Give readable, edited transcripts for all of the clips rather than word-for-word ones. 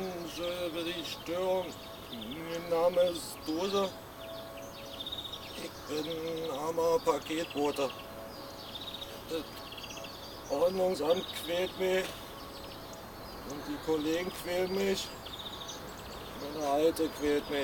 Entschuldigung für die Störung. Mein Name ist Dose. Ich bin armer Paketbote. Das Ordnungsamt quält mich und die Kollegen quälen mich. Meine Alte quält mich.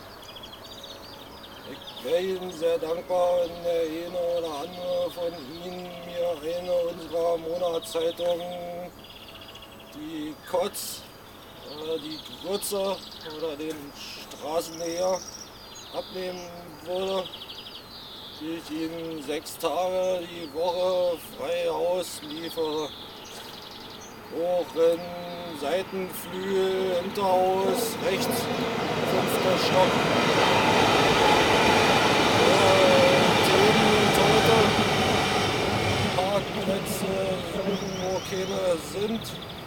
Ich wäre Ihnen sehr dankbar, wenn der eine oder andere von Ihnen mir eine unserer Monatszeitungen, die Kotz oder die Grütze oder den Straßennäher abnehmen würde, die ich Ihnen 6 Tage die Woche frei ausliefere. Hoch in Seitenflügel, Hinterhaus, rechts, 5. Stock. Themen, Parkplätze suchen, wo keine sind.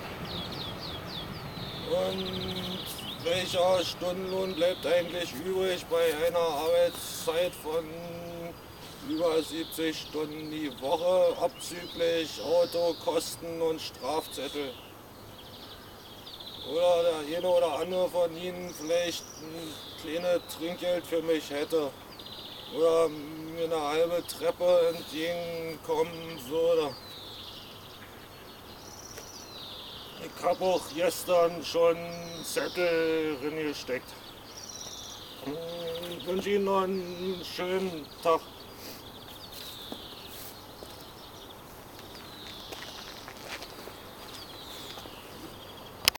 Und welcher Stundenlohn bleibt eigentlich übrig bei einer Arbeitszeit von über 70 Stunden die Woche, abzüglich Autokosten und Strafzettel? Oder der eine oder andere von Ihnen vielleicht ein kleines Trinkgeld für mich hätte. Oder mir eine halbe Treppe entgegenkommen würde. Ich habe auch gestern schon einen Zettel reingesteckt. Ich wünsche Ihnen noch einen schönen Tag.